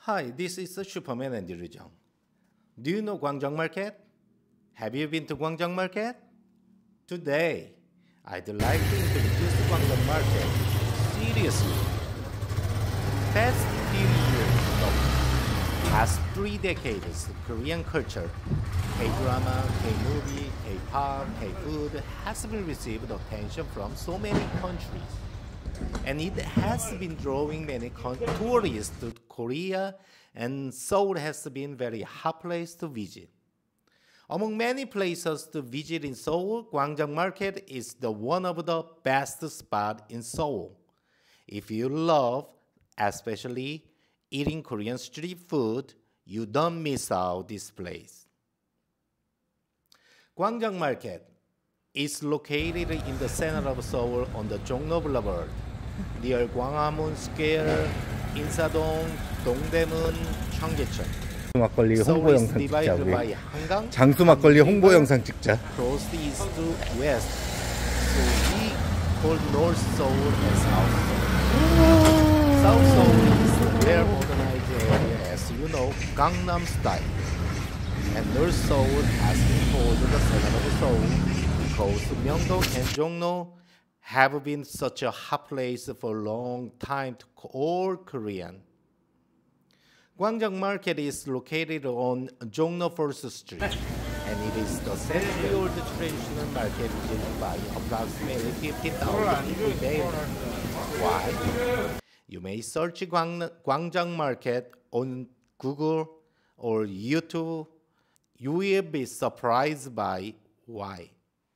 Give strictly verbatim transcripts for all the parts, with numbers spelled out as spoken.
Hi, this is the Shoeperman and Jeon. Do you know Gwangjang Market? Have you been to Gwangjang Market? Today, I'd like to introduce the Gwangjang Market. Seriously. Past few years, no, past three decades, Korean culture, K-drama, K-movie, K-pop, K-food has been received attention from so many countries. And it has been drawing many tourists to Korea, and Seoul has been a very hot place to visit. Among many places to visit in Seoul, Gwangjang Market is the one of the best spots in Seoul. If you love, especially eating Korean street food, you don't miss out this place. Gwangjang Market is located in the center of Seoul on the Jongno Boulevard, near Gwanghwamun Square, 인사동, 동대문, 청계천. 막걸리 홍보 Seoul is 영상 찍자 divided 우리. by 한강, 장수 막걸리 홍보 영상 찍자. across the east to west, so we call North Seoul and South Seoul. South Seoul is the well organized area, as you know, Gangnam style, and North Seoul has been called the center of Seoul because Myeongdong and Jongno have been such a hot place for a long time to all Korean. Gwangjang Market is located on Jongno First Street, and it is the century-old traditional market visited by approximately fifty thousand people daily. Why? You may search Gwang Gwangjang Market on Google or YouTube. You will be surprised by why.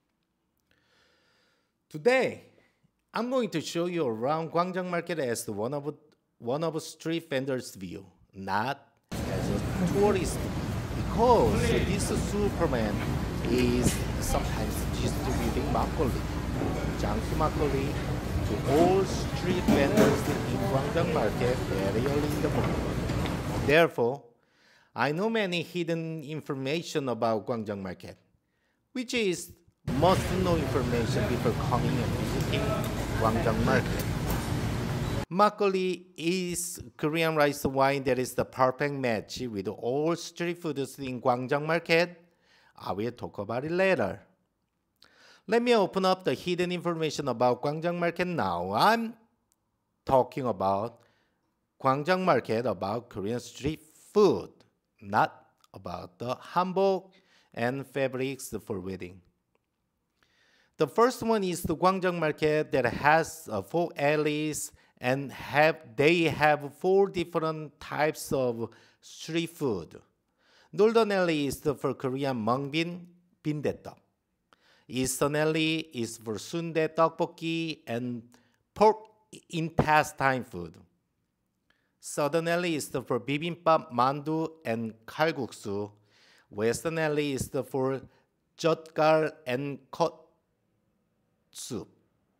Today, I'm going to show you around Gwangjang Market as one of one of street vendors' view, not as a tourist, because this Shoeperman is sometimes distributing makgeolli, Jangsoo Makgeolli, to all street vendors in Gwangjang Market very early in the morning. Therefore, I know many hidden information about Gwangjang Market, which is must-know information before coming and visiting Gwangjang Market. Makgeolli is Korean rice wine that is the perfect match with all street foods in Gwangjang Market. I will talk about it later. Let me open up the hidden information about Gwangjang Market now. I'm talking about Gwangjang Market about Korean street food, not about the hanbok and fabrics for wedding. The first one is the Gwangjang Market that has uh, four alleys, and have they have four different types of street food. Northern alley is the, for Korean Mungbin, Bindaettoek. Eastern alley is for Sundae, Tteokbokki, and pork intestine food. Southern alley is the, for Bibimbab, Mandu, and Kalgooksoo. Western alley is the, for Jeotgal and Codsoup.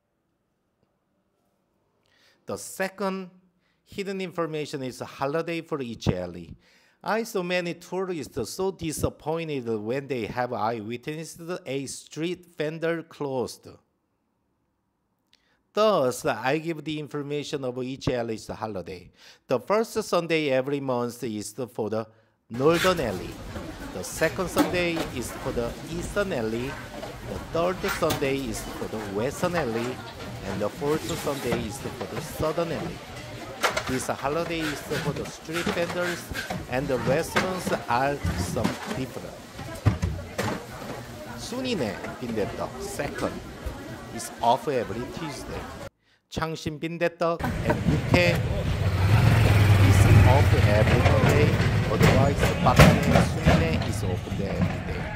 The second hidden information is a holiday for each alley. I saw many tourists so disappointed when they have eyewitnessed a street vendor closed. Thus, I give the information of each alley's holiday. The first Sunday every month is for the Northern alley. The second Sunday is for the Eastern alley. The third Sunday is for the Western alley. And the fourth Sunday is for the Southern alley. This holiday is for the street vendors, and the restaurants are some different. Sundae Bindaettoek second is off every Tuesday. Changshin Bindaettoek and Yukhoe is off every Monday. Otherwise, Bakane Sundae is open every day.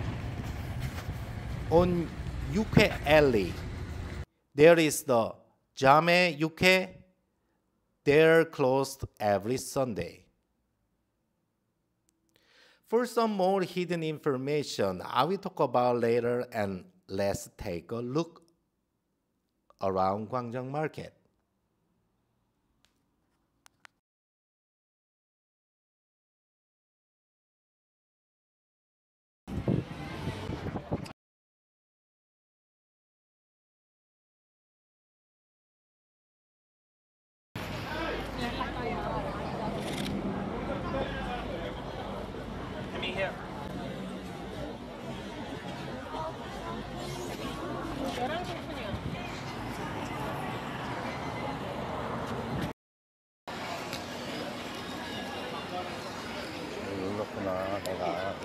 On Yukhoe alley, there is the Jame Yukhoe. They're closed every Sunday. For some more hidden information, I will talk about later, and let's take a look around Gwangjang Market. 했구나, 내가.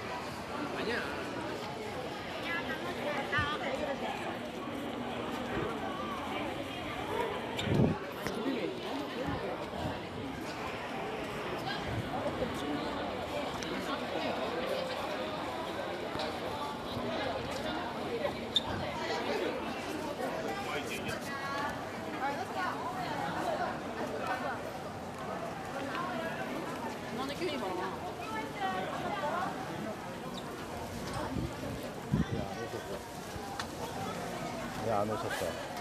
왜 안 오셨어?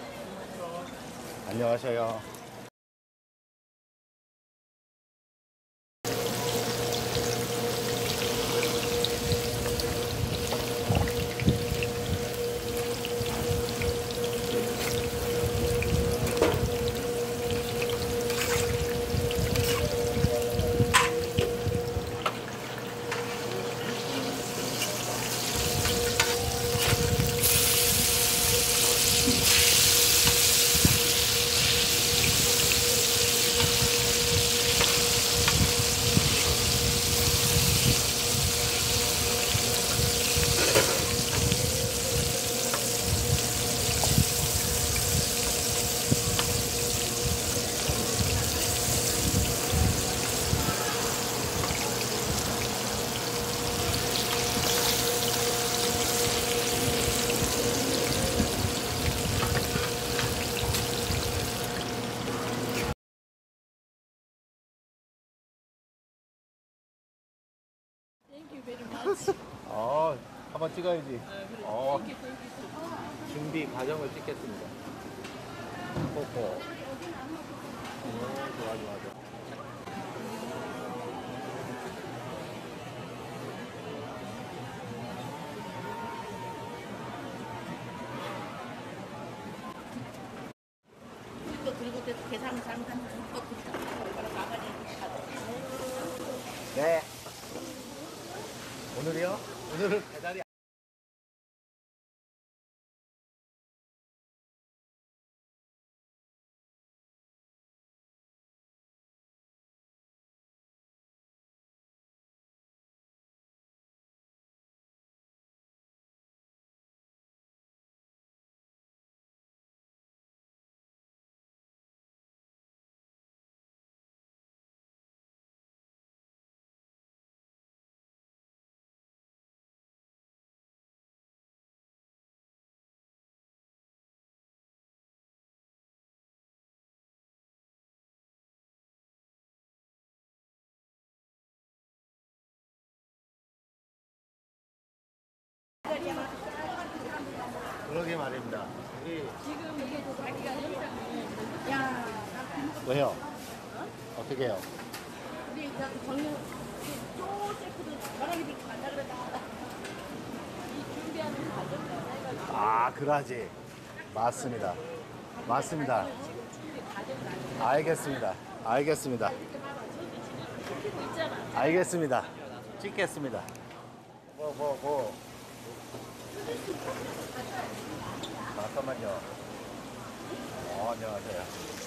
안녕하세요. 어, 한번 찍어야지. 어, 준비 과정을 찍겠습니다. 뽀뽀. 오, 좋아, 좋아, 좋아. 그리고 계산 잘못하면 또 네. 오늘이요? 오늘은 배달이 그러게 말입니다. 우리 지금 이게 자기가 현장에 야 왜요? 어떻게 해요? 우리 저 정유 쪼 셰프도 저랑이 되게 간다 그랬다. 이 준비하는 과정을 아, 그러지. 맞습니다. 맞습니다. 지금 준비 과정을 안 알겠습니다. 알겠습니다. 이렇게 봐봐. 저기 지금 찍히고 있잖아. 알겠습니다. 찍겠습니다. 뭐, 뭐, 뭐. 잠깐만요. 어, 안녕하세요.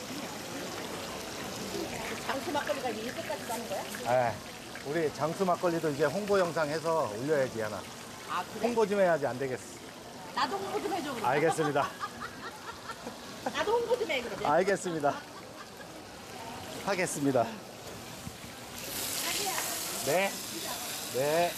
장수 막걸리가 이렇게까지 가는 거야? 아, 우리 장수 막걸리도 이제 홍보 영상 해서 올려야지 하나. 아 그래? 홍보 좀 해야지 안 되겠어. 나도 홍보 좀 해줘. 그럼. 알겠습니다. 나도 홍보 좀 해 그러면. 알겠습니다. 하겠습니다. 네. 네.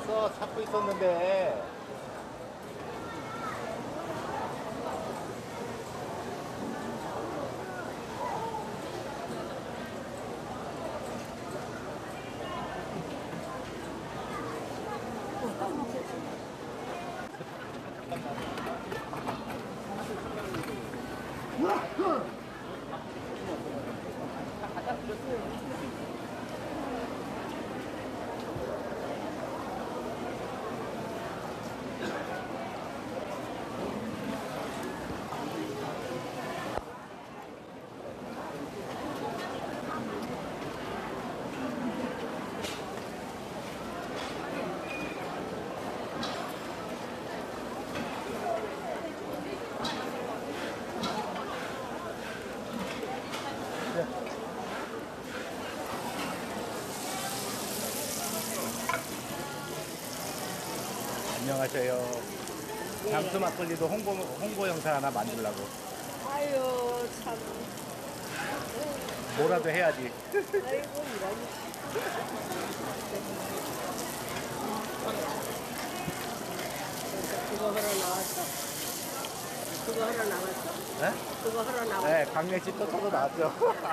왔어. 찾고 있었는데. 안녕하세요. 장수 막걸리도 홍보, 홍보 영상 하나 만들려고. 아유 참. 뭐라도 해야지. 아이고 이런. 그거 하러 나왔어? 그거 하러 나왔어? 네? 그거 하러 나왔어? 네, 강매집도 저도 나왔죠.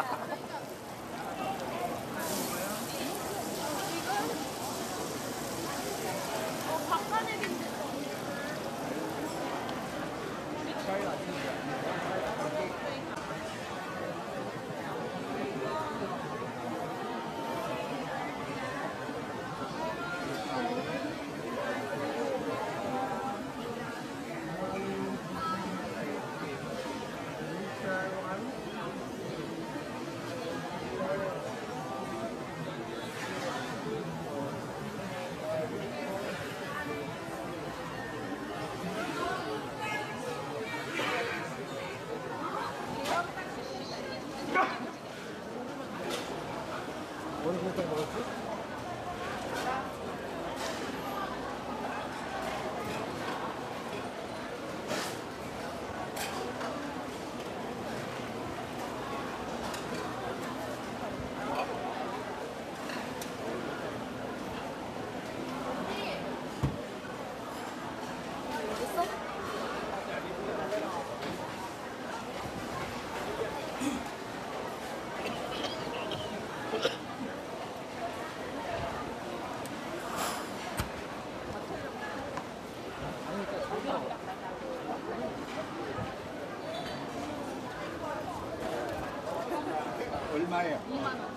얼마예요? 이만 원.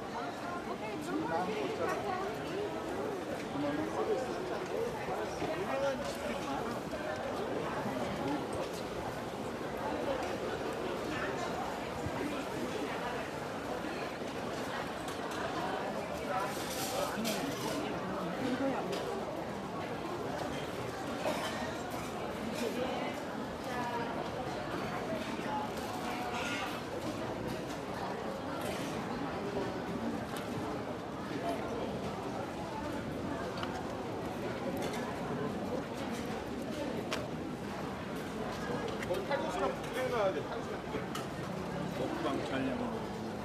먹방 촬영으로.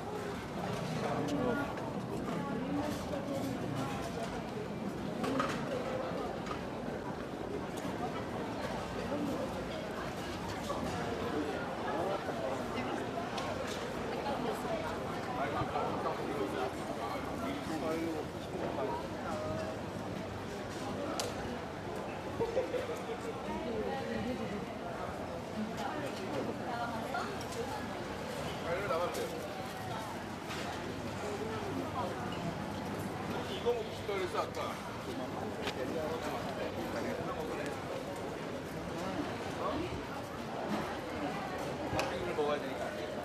이거 먹고 싶다 그랬어 아까. 팥빙수를 먹어야 되니까 안 되겠다.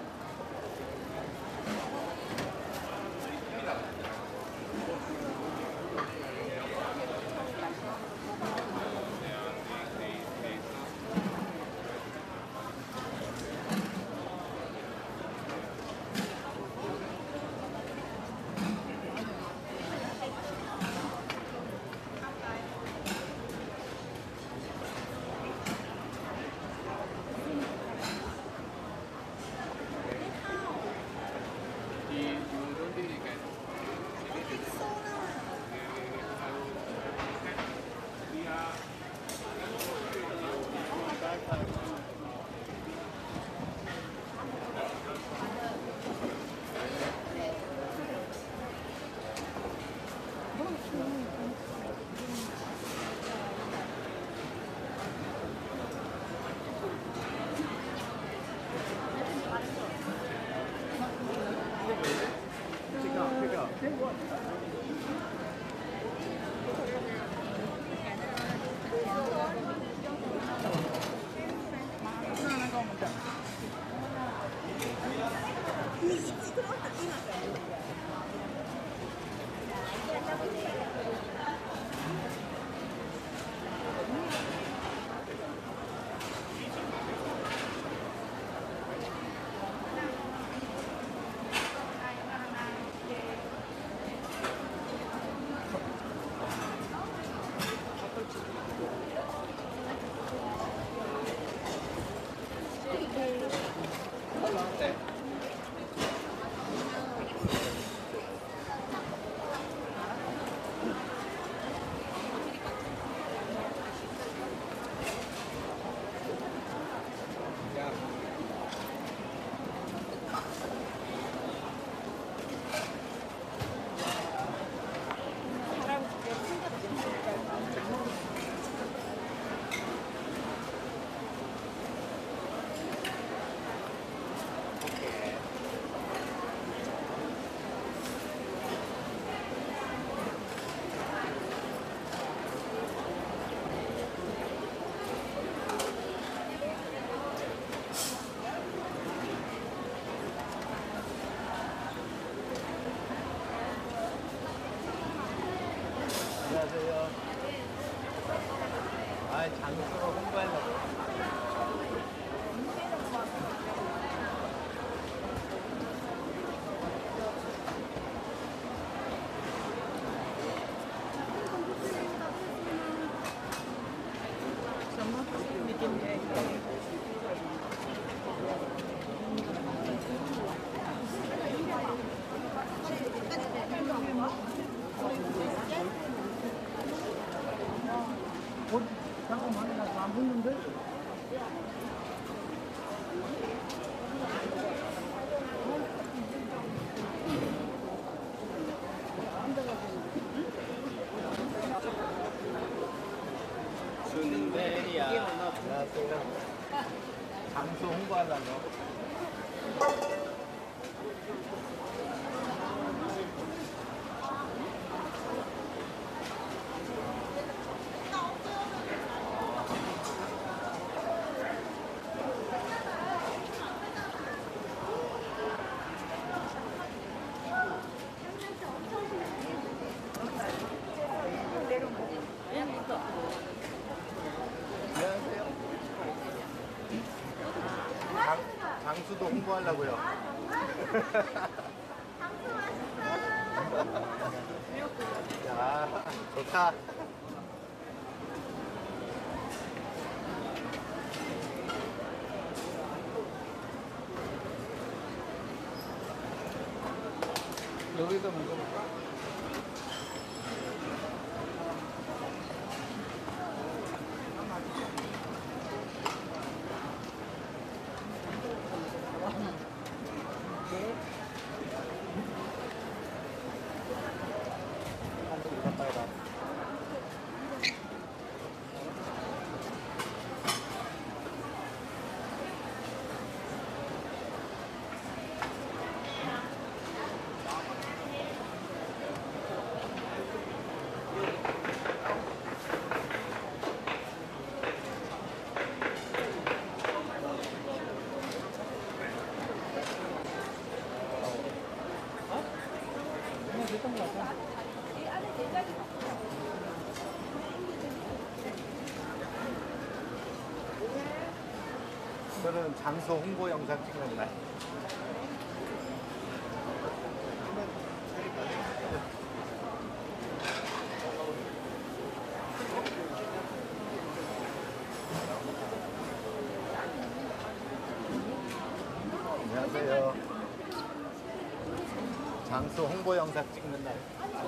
안녕하세요. 아, 장소 홍보하려고. 잠깐만, 나안 붙는데? 순대야. 안녕하세요. 장소 홍보하려고. 안녕하세요. 장, 장수도 홍보하려고요. 야, 좋다. 여기다 먹어볼까? 저는 장소 홍보 영상 찍는 날. 안녕하세요. 장소 홍보 영상 찍는 날.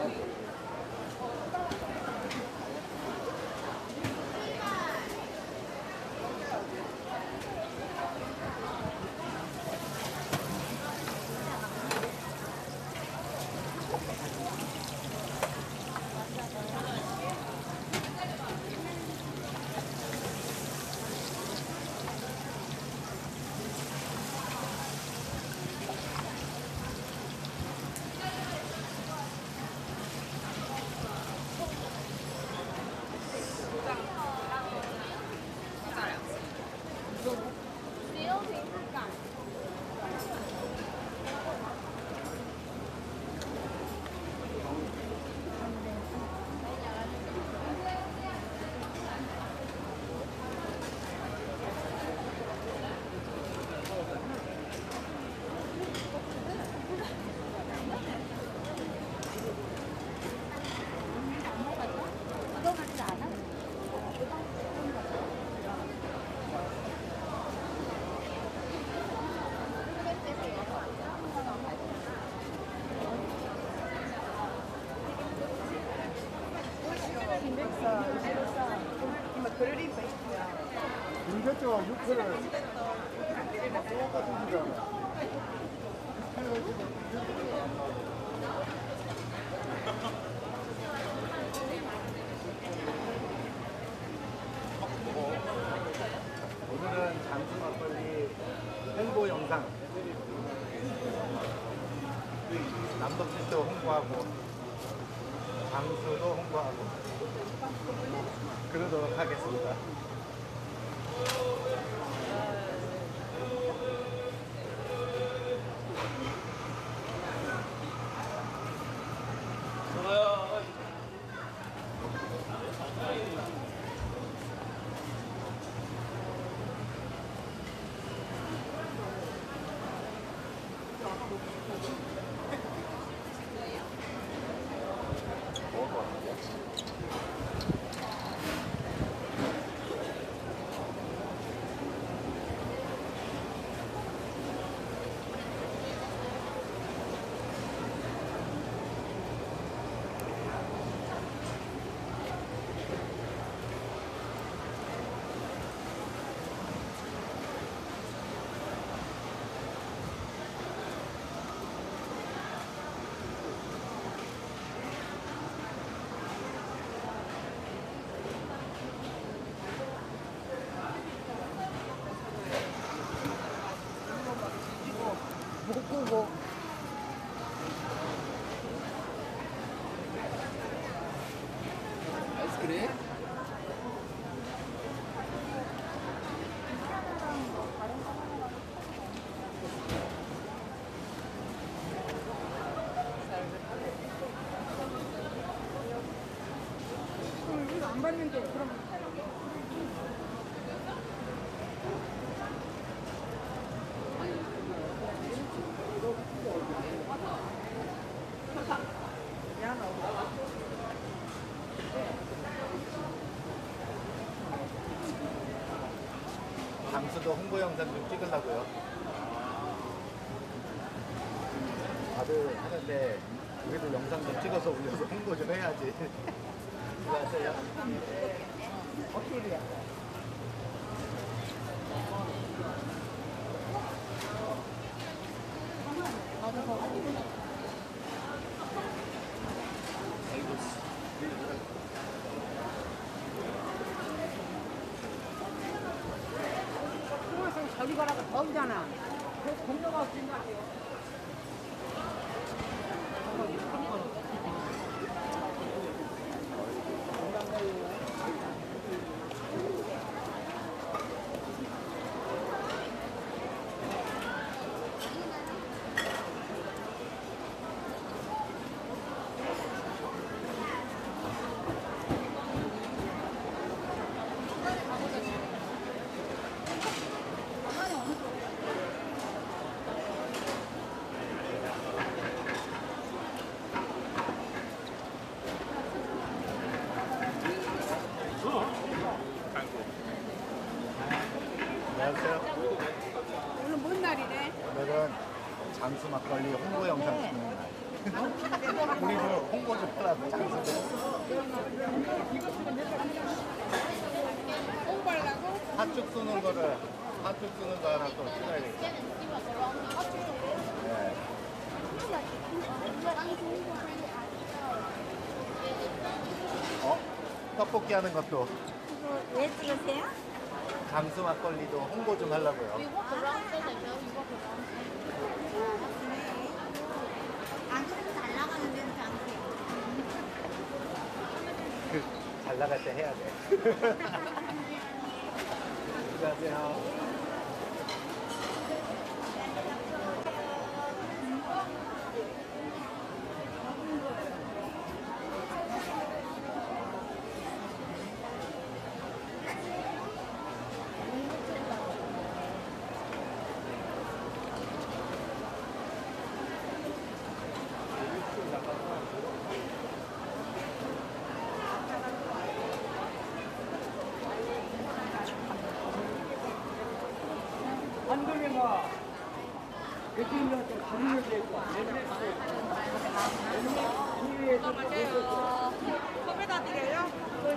빈대떡 육회를 똑같은 거잖아. 오늘은 장수 막걸리 홍보 영상. 남덕집도 홍보하고 장수도 홍보하고 그러도록 하겠습니다. 그래? 이거 안 받는데 그럼 장수도 홍보 영상 좀 찍으려고요. 다들 하는데 우리도 영상 좀 찍어서 올려서 홍보 좀 해야지. 수고하세요. 어떻게 저리 가라고 더우잖아. 그래서 건너가 없는 것 같아요. 안녕하세요. 오늘 뭔 날이래? 오늘은 장수 막걸리 홍보 영상 찍는 날. 우리도 홍보 좀 하라고 장수도. 홍보하려고? 팥죽 쏘는 거를 팥죽 쏘는 거 하나 또 찍어야 되겠다. 네. 어? 떡볶이 하는 것도 왜 찍으세요? 장수 막걸리도 홍보 좀 하려고요. 안 그래도 잘 나가는 데는 장수. 그, 잘 나갈 때 해야 돼. 안녕하세요. 한동이가 대통령한테 주문을 대고 컵에다 드려요?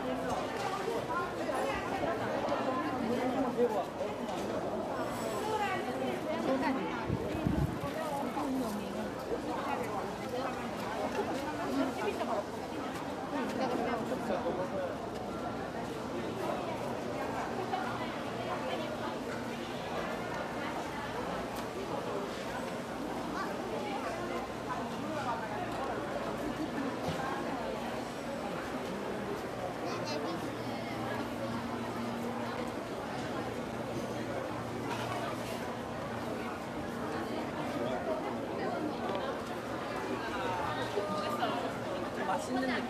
맛있는 느낌.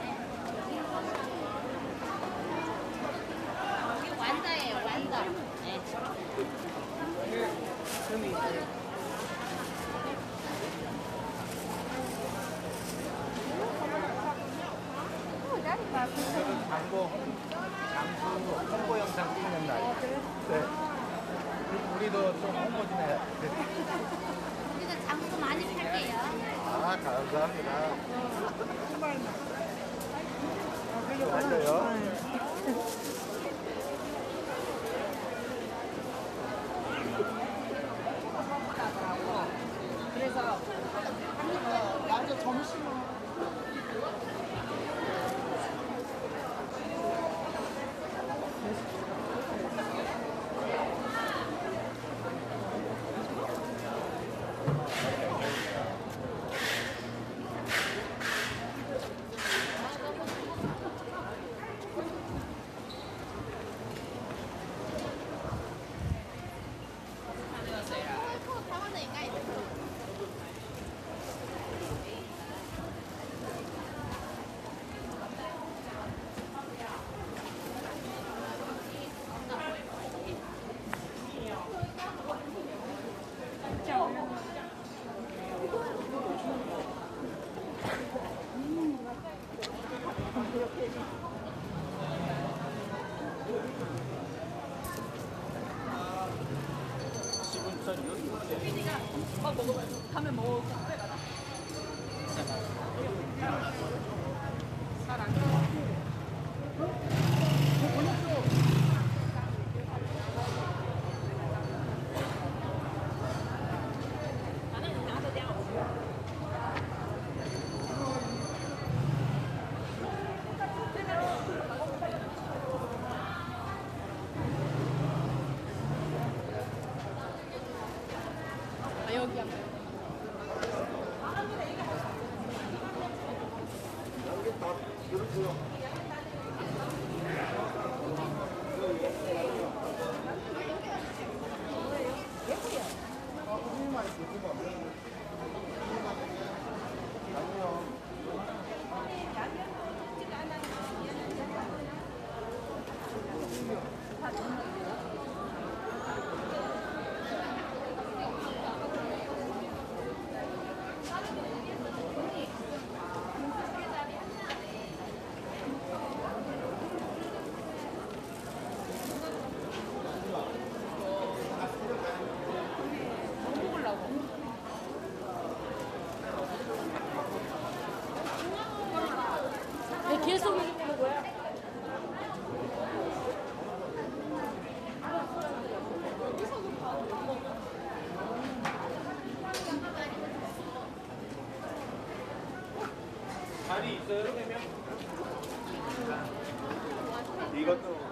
이게 완다예요, 완다. 네. 오늘은 광고 장수 홍보 영상 찍는 날. 네. 우리도 좀 홍보 좀 해야 돼. 우리도 장수 많이 팔게요. 아, 감사합니다. 맞아요. 그래서 완전 점심으로 막 먹어봐요. 가면 먹어. 잘안 가. 아, 여기 한번. 계속 먹는 거야? 자리 있어요, 그러면? 이것도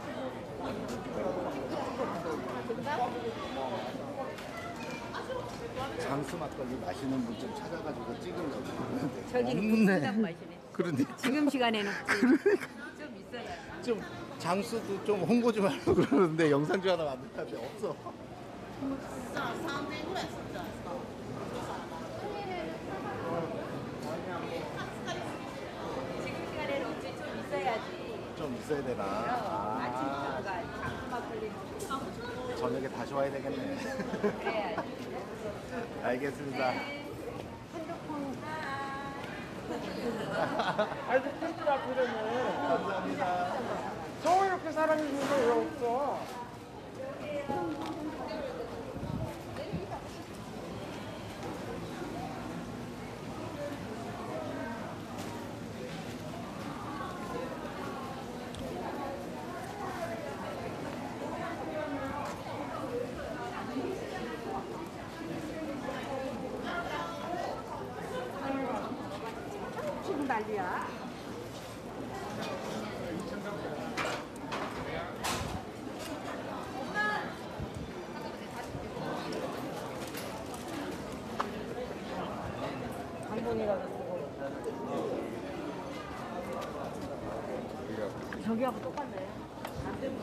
장수 막걸리 마시는 분 좀 찾아가지고 찍으려고 그러는데 저기는 부담 마시네. 그런데 지금 시간에는 그러니까 좀 있어야. 좀 장수도 좀 홍보 좀 하려고 그러는데 영상주 하나 만들었는데 없어. 지금 시간에는 없지. 좀 있어야지. 좀 있어야 되나? 아침부터가 아, 장수막 걸리는. 저녁에 다시 와야 되겠네. 그래야지. 알겠습니다. 아이고 팬들 앞이라네. 감사합니다. 저 이렇게 사람이 있는데 왜 없어? 지금 난리야. 한번이라도 쓰고. 저기하고 똑같네. 안 되면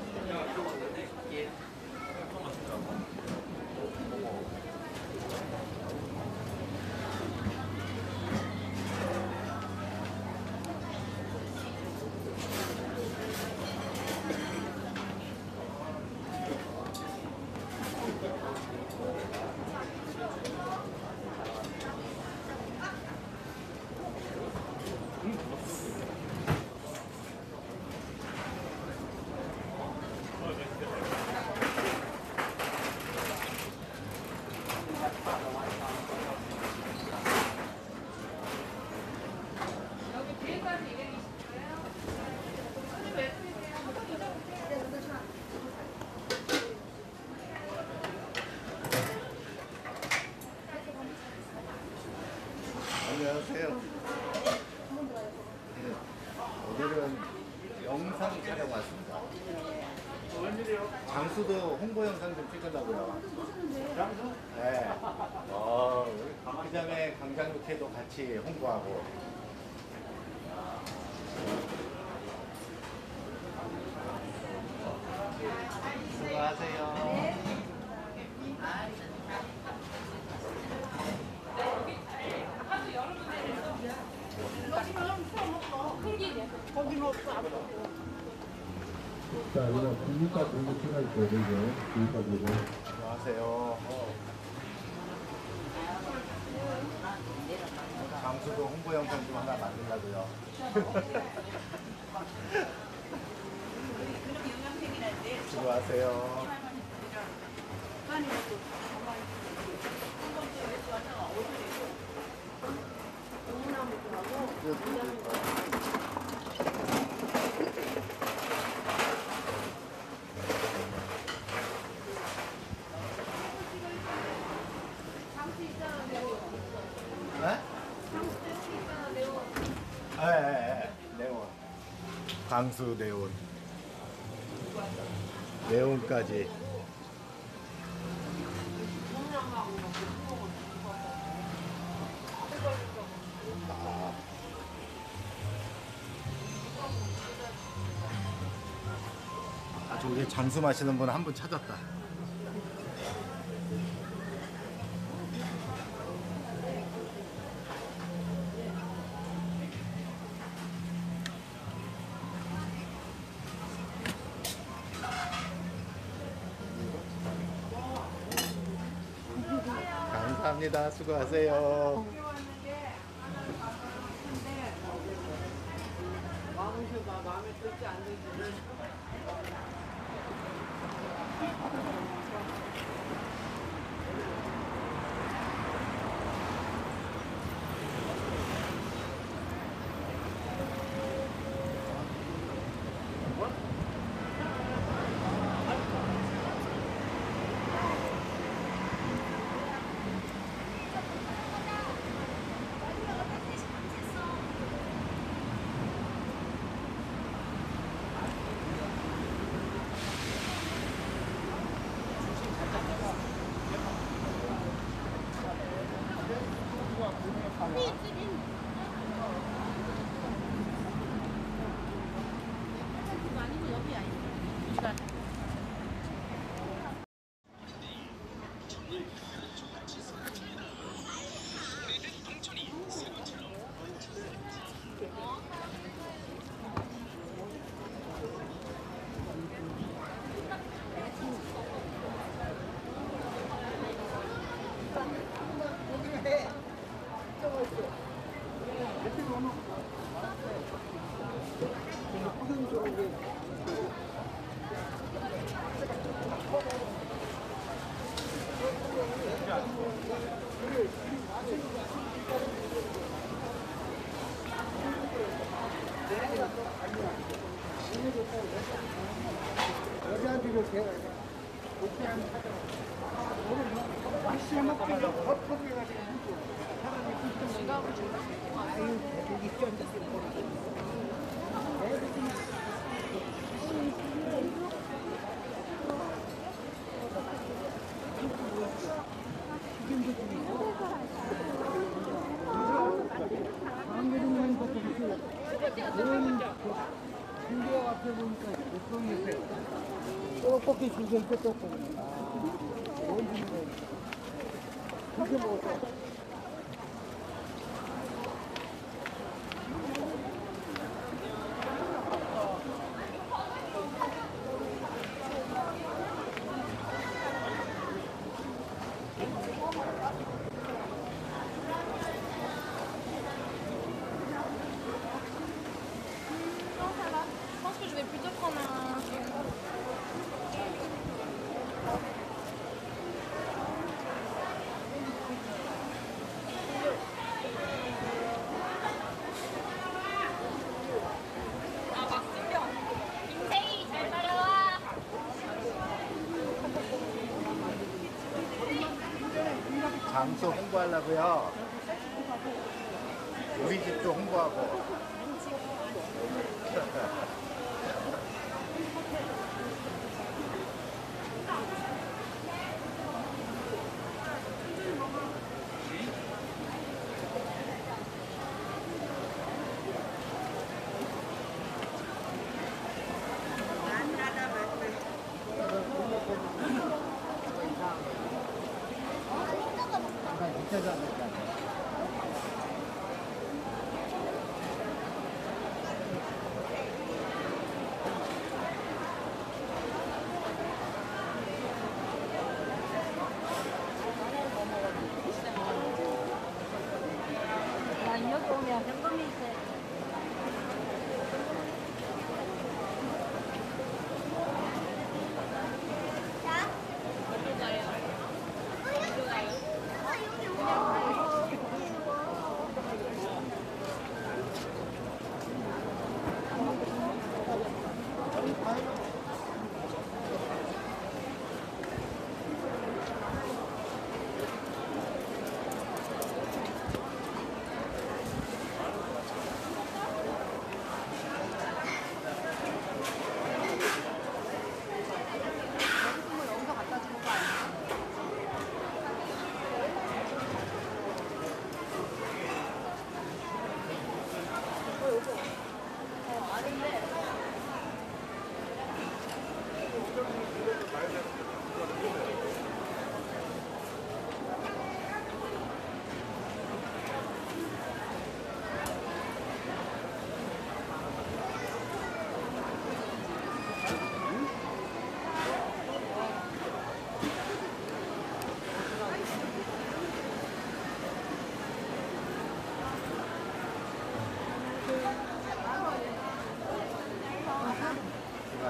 안녕하세요. 오늘은 영상 촬영 왔습니다. 장수도 홍보 영상 좀 찍으려고요. 장수? 네. 어, 그 다음에 강장육회도 같이 홍보하고. 수고하세요. 자, 이거 비빔밥 공부 추가할 거예요, 이제. 비빔밥 이거. 안녕하세요. 장수도 홍보 영상 좀 하나 만들려고요. 수고하세요. 네? 예, 예, 예. 네온. 광수 네온. 네온까지. 아. 아, 저기 장수 마시는 분 한 분 찾았다. 감사합니다. 수고하세요. 마음에 들지 않는지. 떡볶이 주세요, 떡볶이. 이렇게 먹었어. 장소 홍보하려고요. 우리 집도 홍보하고.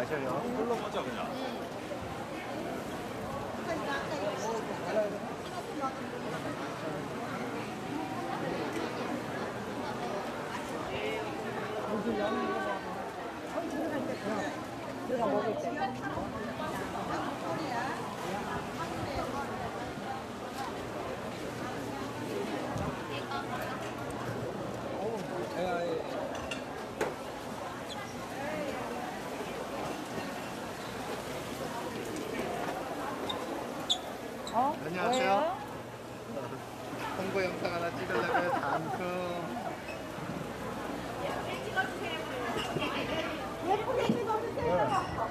수고하셔요. 불러보자 그냥. 내가 먹을 때. 어? 안녕하세요. 홍보 영상 하나 찍으려고요. 장수. 예쁘게 찍어주세요.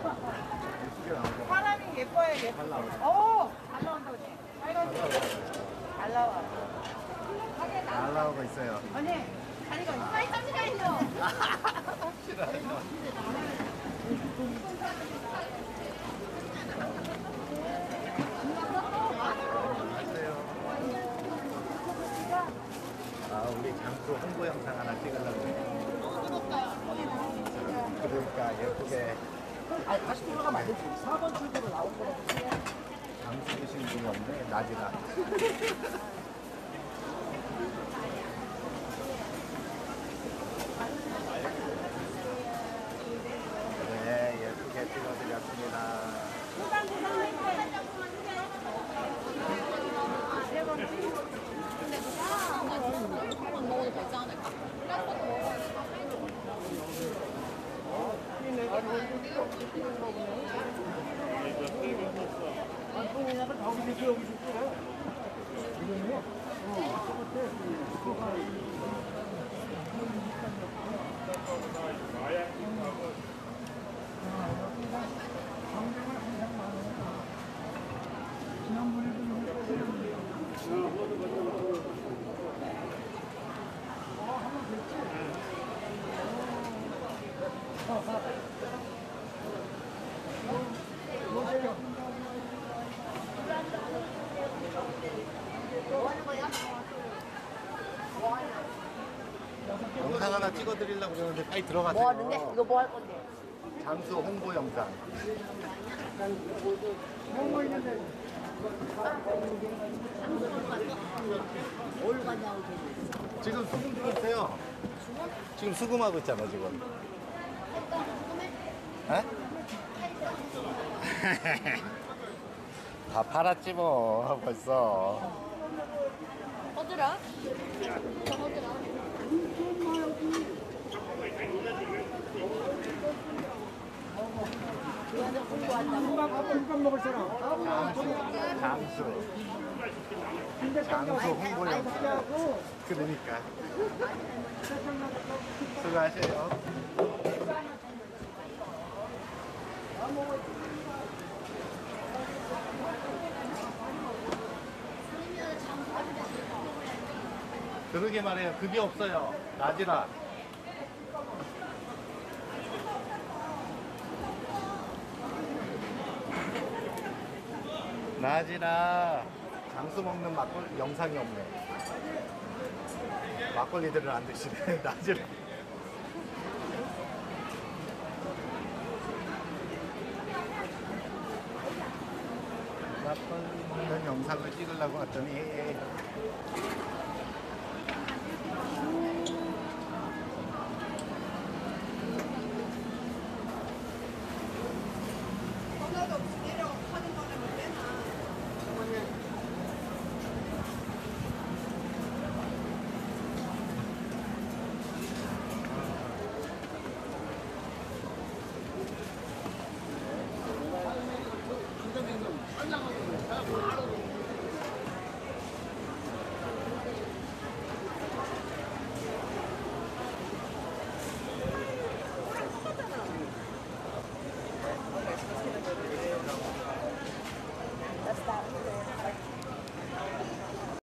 사람이 예뻐요, 예뻐. 오, 잘 나온다고. 잘 나와. 잘 나오고 있어요. 언니, 다리가 사이 땀이가 있어. 아, 우리 장수 홍보 영상 하나 찍으려고요. 그러니까 예쁘게. 아니, 다시 돌아가면 안 되지. 사 번 출구로 나온 거라고. 장수 드시는 분이 없네. 낮이라. 네, 예쁘게 찍어드렸습니다. 먹어도 되지 않을까? 영상 하나 찍어드리려고 그러는데 빨리 들어가세요. 뭐 하는데? 이거 뭐 할 건데? 장수 홍보 영상. 뭘 가냐고. 지금 수금 주고 있어요. 지금 수금하고 있잖아, 지금. 에? 다 팔았지 뭐, 벌써. 어디라? 저 어디라? 김밥 먹을 사람. 장수. 장수 홍보 영상. 그러니까. 수고하세요. 그러게 말해요. 그게 없어요. 낮이라. 낮이라 장수 먹는 막걸리 영상이 없네. 막걸리들을 안 드시네. 낮이라. 막걸리 먹는 영상을 찍으려고 했더니